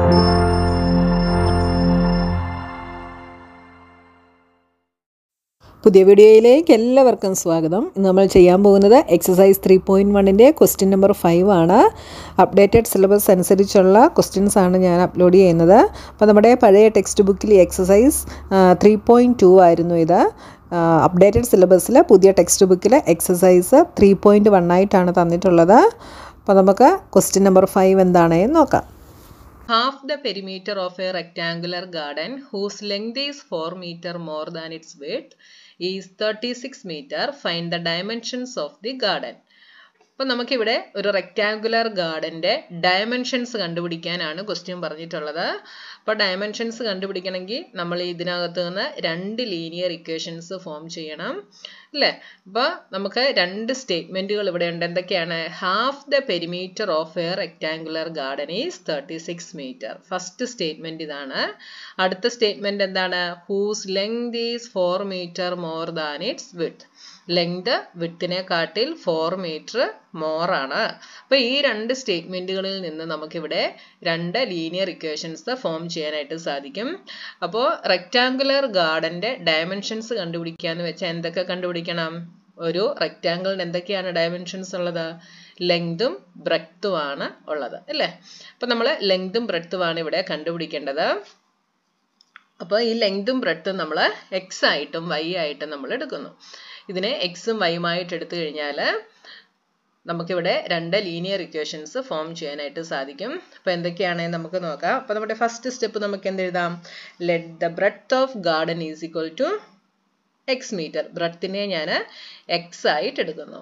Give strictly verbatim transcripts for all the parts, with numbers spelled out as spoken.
പുതിയ വീഡിയോയിലേക്ക് എല്ലാവർക്കും സ്വാഗതം. ഇന്ന് നമ്മൾ ചെയ്യാൻ പോകുന്നത് എക്സസൈസ് ത്രീ പോയിൻറ്റ് വണ്ണിൻ്റെ ക്വസ്റ്റ്യൻ നമ്പർ ഫൈവ് ആണ്. അപ്ഡേറ്റഡ് സിലബസ് അനുസരിച്ചുള്ള ക്വസ്റ്റ്യൻസ് ആണ് ഞാൻ അപ്ലോഡ് ചെയ്യുന്നത്. അപ്പോൾ നമ്മുടെ പഴയ ടെക്സ്റ്റ് ബുക്കിൽ എക്സസൈസ് ത്രീ പോയിൻറ്റ് ടു ആയിരുന്നു ഇത്. അപ്ഡേറ്റഡ് സിലബസിൽ പുതിയ ടെക്സ്റ്റ് ബുക്കിൽ എക്സസൈസ് ത്രീ പോയിൻറ്റ് വൺ ആയിട്ടാണ് തന്നിട്ടുള്ളത്. അപ്പോൾ നമുക്ക് ക്വസ്റ്റ്യൻ നമ്പർ ഫൈവ് എന്താണെന്ന് നോക്കാം. Half the perimeter of a rectangular garden whose length is four meter more than its width is thirty-six meter. Find the dimensions of the garden. അപ്പോൾ നമുക്കിവിടെ ഒരു rectangular ഗാർഡൻ്റെ ഡയമെൻഷൻസ് കണ്ടുപിടിക്കാനാണ് ക്വസ്റ്റ്യൻ പറഞ്ഞിട്ടുള്ളത്. അപ്പോൾ dimensions കണ്ടുപിടിക്കണമെങ്കിൽ നമ്മൾ ഇതിനകത്ത് നിന്ന് രണ്ട് ലീനിയർ ഇക്വേഷൻസ് ഫോം ചെയ്യണം അല്ലേ. അപ്പോൾ നമുക്ക് രണ്ട് സ്റ്റേറ്റ്മെൻറ്റുകൾ ഇവിടെ ഉണ്ട്. എന്തൊക്കെയാണ്? Half the perimeter of a rectangular garden is thirty six metre. First statement ഇതാണ്. അടുത്ത സ്റ്റേറ്റ്മെൻറ്റ് എന്താണ്? Whose length is four metre more than its width. Length വിഡ്ത്തിനെ കാട്ടിൽ ഫോർ മീറ്റർ മോർ ആണ്. അപ്പോൾ ഈ രണ്ട് സ്റ്റേറ്റ്മെൻറ്റുകളിൽ നിന്ന് നമുക്കിവിടെ രണ്ട് ലീനിയർ ഇക്വേഷൻസ് ഫോം ചെയ്യാനായിട്ട് സാധിക്കും. അപ്പോൾ റെക്റ്റാങ്കുലർ ഗാർഡൻ്റെ ഡയമെൻഷൻസ് കണ്ടുപിടിക്കുക എന്ന് വെച്ചാൽ എന്തൊക്കെ കണ്ടുപിടിക്കണം? ഒരു റെക്റ്റാങ്കിളിന് എന്തൊക്കെയാണ് ഡയമെൻഷൻസ് ഉള്ളത്? ലെങ്തും ബ്രെഡ്ത്തുമാണ് ഉള്ളത് അല്ലേ. അപ്പോൾ നമ്മൾ ലെങ്തും ബ്രെഡ്ത്തുമാണ് ഇവിടെ കണ്ടുപിടിക്കേണ്ടത്. അപ്പോൾ ഈ ലെങ്തും ബ്രെഡ്ത്തും നമ്മൾ എക്സ് ആയിട്ടും വൈ ആയിട്ടും നമ്മൾ എടുക്കുന്നു. ഇതിനെ എക്സും വൈയുമായിട്ട് എടുത്തു കഴിഞ്ഞാൽ നമുക്കിവിടെ രണ്ട് ലീനിയർ ഇക്വേഷൻസ് ഫോം ചെയ്യാനായിട്ട് സാധിക്കും. അപ്പോൾ എന്തൊക്കെയാണെന്ന് നമുക്ക് നോക്കാം. അപ്പോൾ നമ്മുടെ ഫസ്റ്റ് സ്റ്റെപ്പ് നമുക്ക് എന്തെഴുതാം? Let the breadth of garden is equal to x metre. ബ്രെഡ്ത്തിനെ ഞാൻ എക്സ് ആയിട്ട് എടുക്കുന്നു.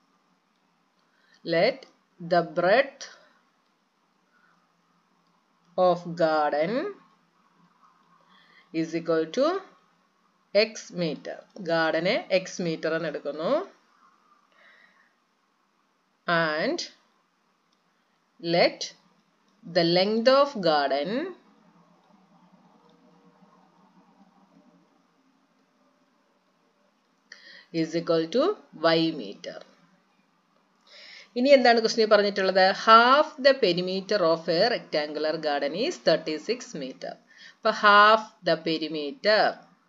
Let the breadth of garden is equal to x metre. ഗാർഡനെ എക്സ് മീറ്റർ എന്ന് എടുക്കുന്നു. And let the length of garden is equal to y metre. ഇനി എന്താണ് question പറഞ്ഞിട്ടുള്ളത്? Half the perimeter of a rectangular garden is thirty six metre. അപ്പോൾ half the perimeter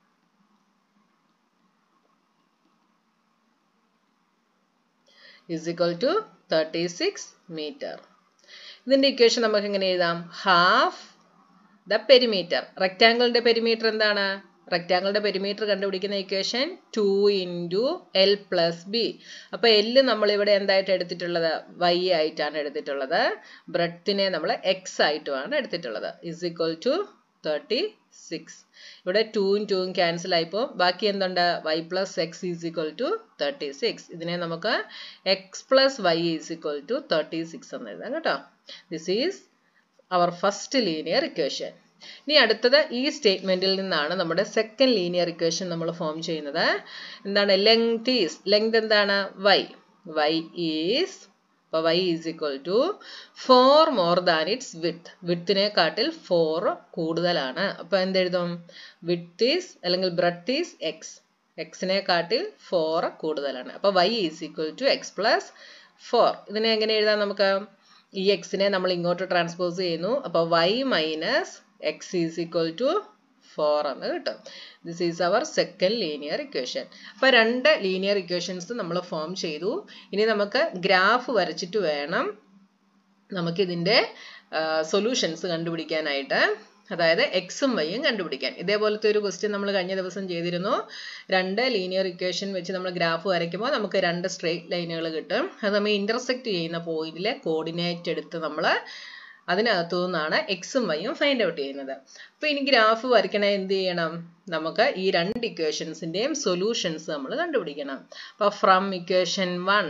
is equal to thirty-six meter. ഇതിന്റെ equation നമുക്ക് എങ്ങനെ എഴുതാം? Half the perimeter. റെക്റ്റാങ്കിളിന്റെ perimeter എന്താണ്? റെക്റ്റാങ്കിളിന്റെ പെരിമീറ്റർ കണ്ടുപിടിക്കുന്ന equation two into L plus B. അപ്പോൾ എല്ല് നമ്മൾ ഇവിടെ എന്തായിട്ട് എടുത്തിട്ടുള്ളത്? വൈ ആയിട്ടാണ് എടുത്തിട്ടുള്ളത്. ബ്രെഡ്ത്തിനെ നമ്മൾ എക്സ് ആയിട്ടുമാണ് എടുത്തിട്ടുള്ളത്. Is equal to thirty six. ഇവിടെ ടൂവും ടൂവും ക്യാൻസൽ ആയിപ്പോൾ ബാക്കി എന്തുണ്ട്? Y plus x is equal to thirty six. ഇതിനെ നമുക്ക് x plus y is equal to thirty six എന്ന് എഴുതാം കേട്ടോ. This is our first linear equation. ഇനി അടുത്തത് ഈ സ്റ്റേറ്റ്മെന്റിൽ നിന്നാണ് നമ്മുടെ സെക്കൻഡ് ലീനിയർ ഇക്വേഷൻ നമ്മൾ ഫോം ചെയ്യുന്നത്. എന്താണ്? ലെങ്ത് ഈസ്, ലെങ്ത് എന്താണ്? വൈ. വൈ ഈസ്, അപ്പോൾ y is equal to four more than its width. വിഡ്ത്തിനെ കാട്ടിൽ ഫോർ കൂടുതലാണ്. അപ്പോൾ എന്തെഴുതും? വിഡ്ത്ത് ഈസ് അല്ലെങ്കിൽ ബ്രെഡ്ത്ത് ഈസ് എക്സ്. എക്സിനെ കാട്ടിൽ ഫോർ കൂടുതലാണ്. അപ്പോൾ y is equal to x plus four. ഇതിനെ എങ്ങനെ എഴുതാം നമുക്ക്? ഈ എക്സിനെ നമ്മൾ ഇങ്ങോട്ട് ട്രാൻസ്പോസ് ചെയ്യുന്നു. അപ്പോൾ y minus x is equal to four എന്ന് കിട്ടും. This is our second linear equation. അപ്പോൾ രണ്ട് ലീനിയർ ഇക്വേഷൻസ് നമ്മൾ ഫോം ചെയ്തു. ഇനി നമുക്ക് ഗ്രാഫ് വരച്ചിട്ട് വേണം നമുക്കിതിൻ്റെ സൊല്യൂഷൻസ് കണ്ടുപിടിക്കാനായിട്ട്. അതായത് എക്സും വൈയും കണ്ടുപിടിക്കാൻ. ഇതേപോലത്തെ ഒരു ക്വസ്റ്റ്യൻ നമ്മൾ കഴിഞ്ഞ ദിവസം ചെയ്തിരുന്നു. രണ്ട് ലീനിയർ ഇക്വേഷൻ വെച്ച് നമ്മൾ ഗ്രാഫ് വരയ്ക്കുമ്പോൾ നമുക്ക് രണ്ട് സ്ട്രെയിറ്റ് ലൈനുകൾ കിട്ടും. അത് നമ്മൾ ഇന്റർസെക്ട് ചെയ്യുന്ന പോയിന്റിലെ കോർഡിനേറ്റ് എടുത്ത് നമ്മൾ അതിനകത്തു നിന്നാണ് എക്സും വൈയും ഫൈൻഡ് ഔട്ട് ചെയ്യുന്നത്. അപ്പോൾ ഇനി ഗ്രാഫ് വരയ്ക്കണേ എന്ത് ചെയ്യണം? നമുക്ക് ഈ രണ്ട് ഇക്വേഷൻസിൻ്റെയും സൊല്യൂഷൻസ് നമ്മൾ കണ്ടുപിടിക്കണം. അപ്പോൾ from equation one,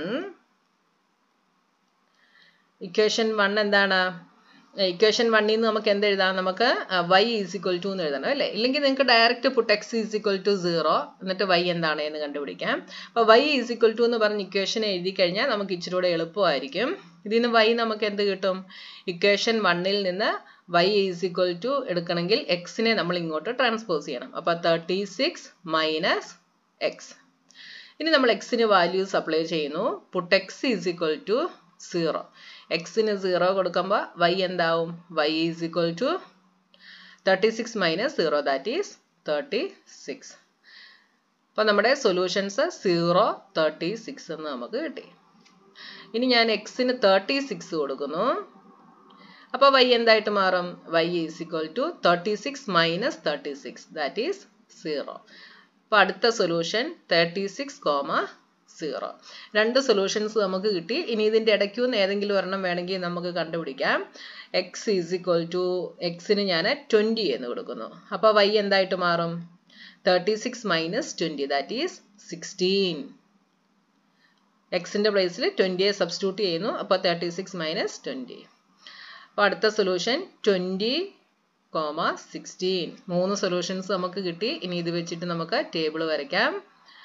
equation one എന്താണ്? ഇക്വേഷൻ വണ്ണിൽ നിന്ന് നമുക്ക് എന്തെഴുതാം? നമുക്ക് വൈ ഈസ് ഈക്വൽ ടു എന്ന് എഴുതണം അല്ലേ. ഇല്ലെങ്കിൽ നിങ്ങൾക്ക് direct put x is equal to zero എന്നിട്ട് വൈ എന്താണ് എന്ന് കണ്ടുപിടിക്കാം. അപ്പോൾ വൈ ഈസ് ഈക്വൽ ടു എന്ന് പറഞ്ഞ് ഇക്വേഷൻ എഴുതി കഴിഞ്ഞാൽ നമുക്ക് ഇച്ചിരി കൂടെ എളുപ്പമായിരിക്കും. ഇതിൽ നിന്ന് വൈ നമുക്ക് എന്ത് കിട്ടും? ഇക്വേഷൻ വണ്ണിൽ നിന്ന് വൈ ഈസ് ഈക്വൽ ടു എടുക്കണമെങ്കിൽ എക്സിനെ നമ്മൾ ഇങ്ങോട്ട് ട്രാൻസ്പോസ് ചെയ്യണം. അപ്പോൾ തേർട്ടി സിക്സ് മൈനസ് എക്സ്. ഇനി നമ്മൾ എക്സിന് വാല്യൂസ് അപ്ലൈ ചെയ്യുന്നു. Put x is equal to zero. എക്സിന് സീറോ കൊടുക്കുമ്പോൾ വൈ എന്താവും? Y is equal to thirty six minus zero, that is thirty six. അപ്പോൾ നമ്മുടെ സൊല്യൂഷൻസ് സീറോ, തേർട്ടി സിക്സ് എന്ന് നമുക്ക് കിട്ടി. ഇനി ഞാൻ എക്സിന് തേർട്ടി സിക്സ് കൊടുക്കുന്നു. അപ്പോൾ വൈ എന്തായിട്ട് മാറും? Y is equal to thirty six minus thirty six, that is zero. അപ്പോൾ അടുത്ത solution thirty six comma zero. രണ്ട് സൊല്യൂഷൻസ് നമുക്ക് കിട്ടി. ഇനി ഇതിൻ്റെ ഇടയ്ക്ക് നിന്ന് ഏതെങ്കിലും ഒരെണ്ണം വേണമെങ്കിൽ നമുക്ക് കണ്ടുപിടിക്കാം. എക്സ് ഈസ് ഈക്വൽ ടു എക്സിന് ഞാൻ ട്വൻറ്റി എന്ന് കൊടുക്കുന്നു. അപ്പോൾ വൈ എന്തായിട്ട് മാറും? Thirty six minus twenty, that is sixteen. എക്സിൻ്റെ പ്ലേസിൽ ട്വൻറ്റിയെ സബ്സ്റ്റിറ്റ്യൂട്ട് ചെയ്യുന്നു. അപ്പോൾ തേർട്ടി സിക്സ് മൈനസ് ട്വൻറ്റി. അപ്പോൾ അടുത്ത സൊല്യൂഷൻ ട്വൻറ്റി കോമ സിക്സ്റ്റീൻ. മൂന്ന് സൊല്യൂഷൻസ് നമുക്ക് കിട്ടി. ഇനി ഇത് വെച്ചിട്ട് നമുക്ക് ടേബിൾ വരയ്ക്കാം.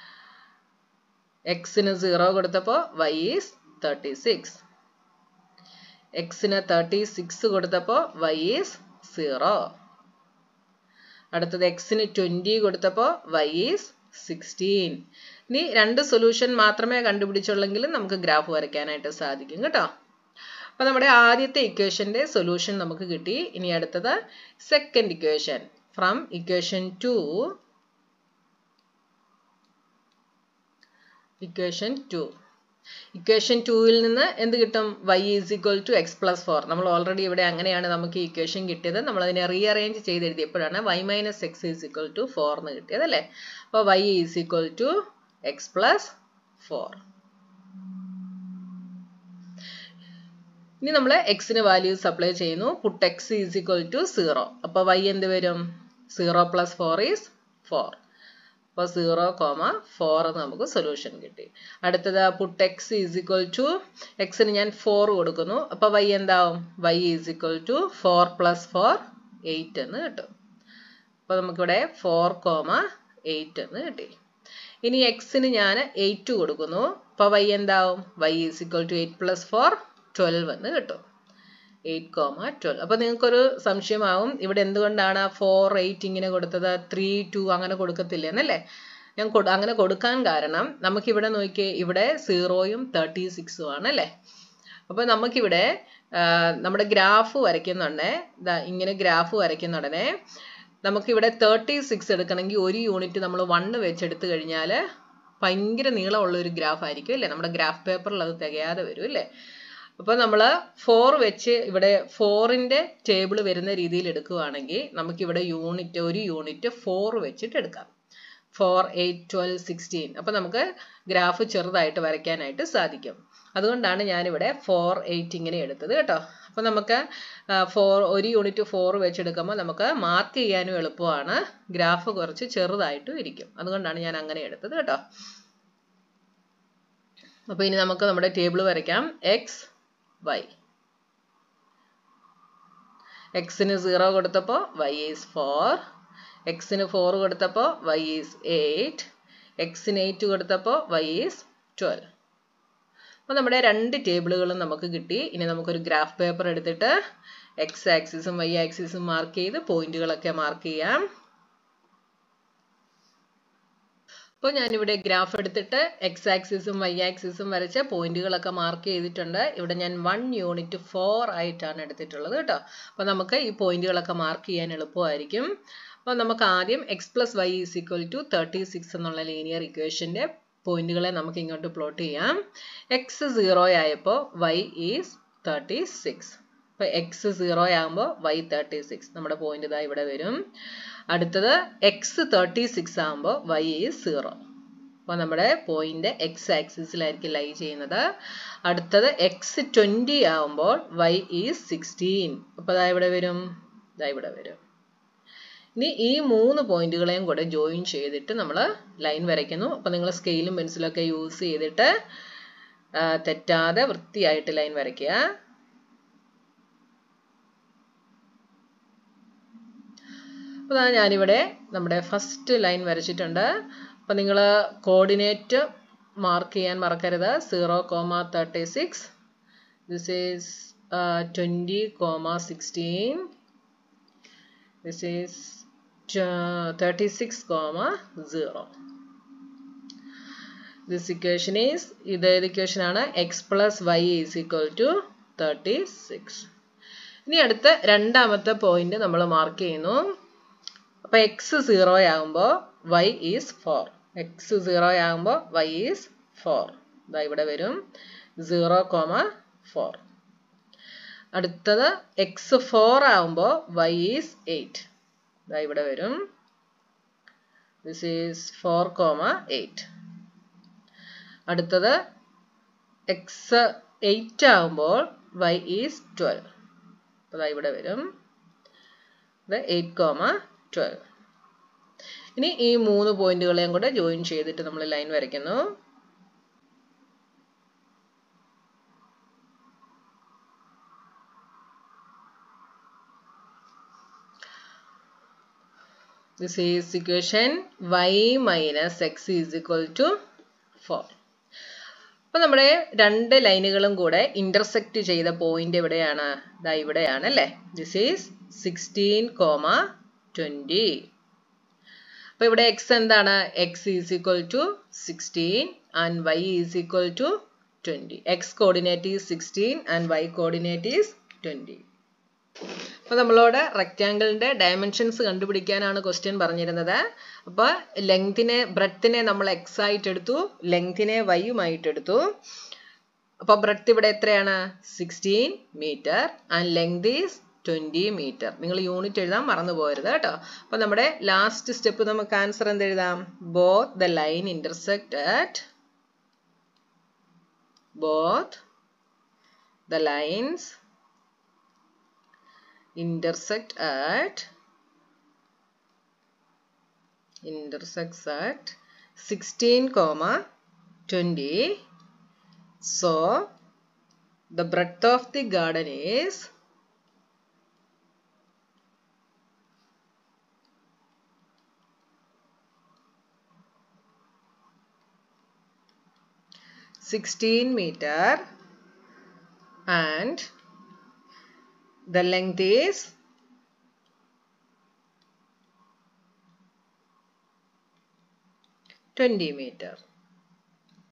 എക്സിന് സീറോ കൊടുത്തപ്പോൾ വൈ ഈസ് തേർട്ടി സിക്സ്. എക്സിന് തേർട്ടി സിക്സ് കൊടുത്തപ്പോൾ വൈ ഈസ് സീറോ. അടുത്തത് എക്സിന് ട്വൻറ്റി കൊടുത്തപ്പോൾ വൈ ഈസ് സിക്സ്റ്റീൻ. ഇനി രണ്ട് സൊല്യൂഷൻ മാത്രമേ കണ്ടുപിടിച്ചുള്ളെങ്കിലും നമുക്ക് ഗ്രാഫ് വരയ്ക്കാനായിട്ട് സാധിക്കും കേട്ടോ. അപ്പോൾ നമ്മുടെ ആദ്യത്തെ ഇക്വേഷൻ്റെ സൊല്യൂഷൻ നമുക്ക് കിട്ടി. ഇനി അടുത്തത് second equation. From equation two equation two equation ടൂവിൽ നിന്ന് എന്ത് കിട്ടും? Y is equal to x plus four. നമ്മൾ ഓൾറെഡി ഇവിടെ അങ്ങനെയാണ് നമുക്ക് ഈ ഇക്വേഷൻ കിട്ടിയത്. നമ്മൾ അതിനെ റീഅറേഞ്ച് ചെയ്ത് എഴുതിയപ്പോഴാണ് y minus x is equal to four എന്ന് കിട്ടിയത് അല്ലേ. അപ്പോൾ y is equal to x plus four. ഇനി നമ്മൾ എക്സിന് വാല്യൂസ് അപ്ലൈ ചെയ്യുന്നു. Put x is equal to zero. അപ്പോൾ വൈ എന്ത് വരും? Zero plus four is four. അപ്പോൾ സീറോ കോമ ഫോർ എന്ന് നമുക്ക് സൊല്യൂഷൻ കിട്ടി. അടുത്തത് put x is equal to എക്സിന് ഞാൻ ഫോർ കൊടുക്കുന്നു. അപ്പോൾ വൈ എന്താവും? Y is equal to four plus four eight എന്ന് കിട്ടും. അപ്പോൾ നമുക്കിവിടെ ഫോർ കോമ എയ്റ്റ് എന്ന് കിട്ടി. ഇനി എക്സിന് ഞാൻ എയ്റ്റ് കൊടുക്കുന്നു. അപ്പോൾ വൈ എന്താവും? Y is equal to eight plus four twelve എന്ന് കിട്ടും. Eight comma twelve. അപ്പോൾ നിങ്ങൾക്കൊരു സംശയമാവും ഇവിടെ എന്തുകൊണ്ടാണ് ഫോർ എയ്റ്റ് ഇങ്ങനെ കൊടുത്തത്, ത്രീ ടു അങ്ങനെ കൊടുക്കത്തില്ലേ എന്നല്ലേ. ഞാൻ കൊടു അങ്ങനെ കൊടുക്കാൻ കാരണം നമുക്കിവിടെ നോക്കിയേ, ഇവിടെ സീറോയും തേർട്ടി സിക്സും ആണല്ലേ. അപ്പോൾ നമുക്കിവിടെ നമ്മുടെ ഗ്രാഫ് വരയ്ക്കുന്നുണ്ടേ, ഇങ്ങനെ ഗ്രാഫ് വരയ്ക്കുന്ന ഉടനെ നമുക്കിവിടെ തേർട്ടി സിക്സ് എടുക്കണമെങ്കിൽ ഒരു യൂണിറ്റ് നമ്മൾ വണ്ണ് വെച്ചെടുത്ത് കഴിഞ്ഞാൽ ഭയങ്കര നീളമുള്ള ഒരു ഗ്രാഫ് ആയിരിക്കും അല്ലേ. നമ്മുടെ ഗ്രാഫ് പേപ്പറിൽ അത് തികയാതെ വരും അല്ലേ. അപ്പോൾ നമ്മൾ ഫോർ വെച്ച് ഇവിടെ ഫോറിൻ്റെ ടേബിൾ വരുന്ന രീതിയിൽ എടുക്കുകയാണെങ്കിൽ നമുക്കിവിടെ യൂണിറ്റ് ഒരു യൂണിറ്റ് ഫോർ വെച്ചിട്ട് എടുക്കാം. Four eight twelve sixteen. അപ്പോൾ നമുക്ക് ഗ്രാഫ് ചെറുതായിട്ട് വരയ്ക്കാനായിട്ട് സാധിക്കും. അതുകൊണ്ടാണ് ഞാനിവിടെ ഫോർ എയ്റ്റ് ഇങ്ങനെ എടുത്തത് കേട്ടോ. അപ്പോൾ നമുക്ക് ഫോർ ഒരു യൂണിറ്റ് ഫോർ വെച്ചെടുക്കുമ്പോൾ നമുക്ക് മാർക്ക് ചെയ്യാനും എളുപ്പമാണ്, ഗ്രാഫ് കുറച്ച് ചെറുതായിട്ടും ഇരിക്കും. അതുകൊണ്ടാണ് ഞാൻ അങ്ങനെ എടുത്തത് കേട്ടോ. അപ്പോൾ ഇനി നമുക്ക് നമ്മുടെ ടേബിൾ വരയ്ക്കാം. X y. എക്സിന് സീറോ കൊടുത്തപ്പോൾ വൈ ഈസ് ഫോർ. എക്സിന് ഫോർ കൊടുത്തപ്പോൾ വൈ ഈസ് എയ്റ്റ്. എക്സിന് എയ്റ്റ് കൊടുത്തപ്പോൾ വൈ ഈസ് ട്വൽവ്. അപ്പോൾ നമ്മുടെ രണ്ട് ടേബിളുകളും നമുക്ക് കിട്ടി. ഇനി നമുക്കൊരു ഗ്രാഫ് പേപ്പർ എടുത്തിട്ട് എക്സ് ആക്സിസും വൈ ആക്സിസും മാർക്ക് ചെയ്ത് പോയിന്റുകളൊക്കെ മാർക്ക് ചെയ്യാം. അപ്പോൾ ഞാനിവിടെ ഗ്രാഫ് എടുത്തിട്ട് എക്സ് ആക്സിസും വൈ ആക്സിസും വരച്ച് പോയിന്റുകളൊക്കെ മാർക്ക് ചെയ്തിട്ടുണ്ട്. ഇവിടെ ഞാൻ വൺ യൂണിറ്റ് ഫോർ ആയിട്ടാണ് എടുത്തിട്ടുള്ളത് കേട്ടോ. അപ്പോൾ നമുക്ക് ഈ പോയിന്റുകളൊക്കെ മാർക്ക് ചെയ്യാൻ എളുപ്പമായിരിക്കും. അപ്പോൾ നമുക്ക് ആദ്യം x plus y is equal to thirty six എന്നുള്ള ലീനിയർ ഇക്വേഷൻ്റെ പോയിന്റുകളെ നമുക്ക് ഇങ്ങോട്ട് പ്ലോട്ട് ചെയ്യാം. എക്സ് സീറോ ആയപ്പോൾ വൈ ഈസ് തേർട്ടി സിക്സ്. അപ്പോൾ എക്സ് സീറോ ആകുമ്പോൾ വൈ തേർട്ടി സിക്സ്, നമ്മുടെ പോയിന്റ് ഇതാ ഇവിടെ വരും. അടുത്തത് എക്സ് തേർട്ടി സിക്സ് ആകുമ്പോൾ വൈ ഈസ് സീറോ. അപ്പോൾ നമ്മുടെ പോയിന്റ് എക്സ് ആക്സിസിലായിരിക്കും ലൈ ചെയ്യുന്നത്. അടുത്തത് എക്സ് ട്വൻറ്റി ആകുമ്പോൾ വൈ ഈസ് സിക്സ്റ്റീൻ. അപ്പോൾ ഇതാ ഇവിടെ വരും, ഇതാ ഇവിടെ വരും. ഇനി ഈ മൂന്ന് പോയിന്റുകളെയും കൂടെ ജോയിൻ ചെയ്തിട്ട് നമ്മൾ ലൈൻ വരയ്ക്കുന്നു. അപ്പോൾ നിങ്ങൾ സ്കെയിലും പെൻസിലൊക്കെ യൂസ് ചെയ്തിട്ട് തെറ്റാതെ വൃത്തിയായിട്ട് ലൈൻ വരയ്ക്കുക. അപ്പോൾ ഞാനിവിടെ നമ്മുടെ ഫസ്റ്റ് ലൈൻ വരച്ചിട്ടുണ്ട്. അപ്പോൾ നിങ്ങൾ കോർഡിനേറ്റ് മാർക്ക് ചെയ്യാൻ മറക്കരുത്. Zero comma thirty six, this is twenty comma sixteen, this is thirty six comma zero. This equation is, ഇത് ഏത് ഇക്വേഷൻ ആണ്? X plus y is equal to thirty six. ഇനി അടുത്ത രണ്ടാമത്തെ പോയിന്റ് നമ്മൾ മാർക്ക് ചെയ്യുന്നു. അപ്പോൾ എക്സ് സീറോ ആകുമ്പോൾ y is four. X zero ആകുമ്പോൾ വൈ ഈസ് ഫോർ. ഇതാ ഇവിടെ വരും സീറോ കോമ ഫോർ. അടുത്തത് എക്സ് ഫോർ ആകുമ്പോൾ വൈ ഈസ് എയ്റ്റ്. ഇതാ ഇവിടെ വരും this is four comma eight. അടുത്തത് എക്സ് എയ്റ്റ് ആകുമ്പോൾ വൈ ഈസ് ട്വൽവ്. അപ്പോൾ ഇതാ ഇവിടെ വരും ഇത് എയ്റ്റ് കോമ ട്വൽവ്. ഇനി ഈ മൂന്ന് പോയിന്റുകളെയും കൂടെ ജോയിൻ ചെയ്തിട്ട് നമ്മൾ ലൈൻ വരയ്ക്കുന്നു. This is equation y minus x is equal to four. അപ്പോൾ നമ്മുടെ രണ്ട് ലൈനുകളും കൂടെ ഇന്റർസെക്റ്റ് ചെയ്ത പോയിന്റ് എവിടെയാണ്? ദാ ഇവിടെയാണ് അല്ലേ? This is sixteen, twenty. അപ്പോൾ ഇവിടെ x എന്താണ്? x is equal to sixteen and y is equal to twenty. x coordinate is sixteen and y coordinate is twenty. അപ്പോൾ നമ്മളോട് റെക്റ്റാങ്കിളിന്റെ ഡയമെൻഷൻസ് കണ്ടുപിടിക്കാനാണ് ക്വസ്റ്റ്യൻ പറഞ്ഞിരുന്നത്. അപ്പോൾ ലെങ്തിനെ ബ്രെഡ്ത്തിനെ നമ്മൾ എക്സ് ആയിട്ട് എടുത്തു, ലെങ്തിനെ വൈയുമായിട്ട് എടുത്തു. അപ്പോൾ ബ്രെഡ്ത്ത് ഇവിടെ എത്രയാണ്? Sixteen metre and length is twenty metre. നിങ്ങൾ യൂണിറ്റ് എഴുതാൻ മറന്നു പോകരുത് കേട്ടോ. അപ്പോൾ നമ്മുടെ ലാസ്റ്റ് സ്റ്റെപ്പ് നമുക്ക് ആൻസർ എന്ത് എഴുതാം? Both the line intersect at both the lines intersect at intersects at sixteen comma twenty. So the breadth of the garden is sixteen meter and the length is twenty meter.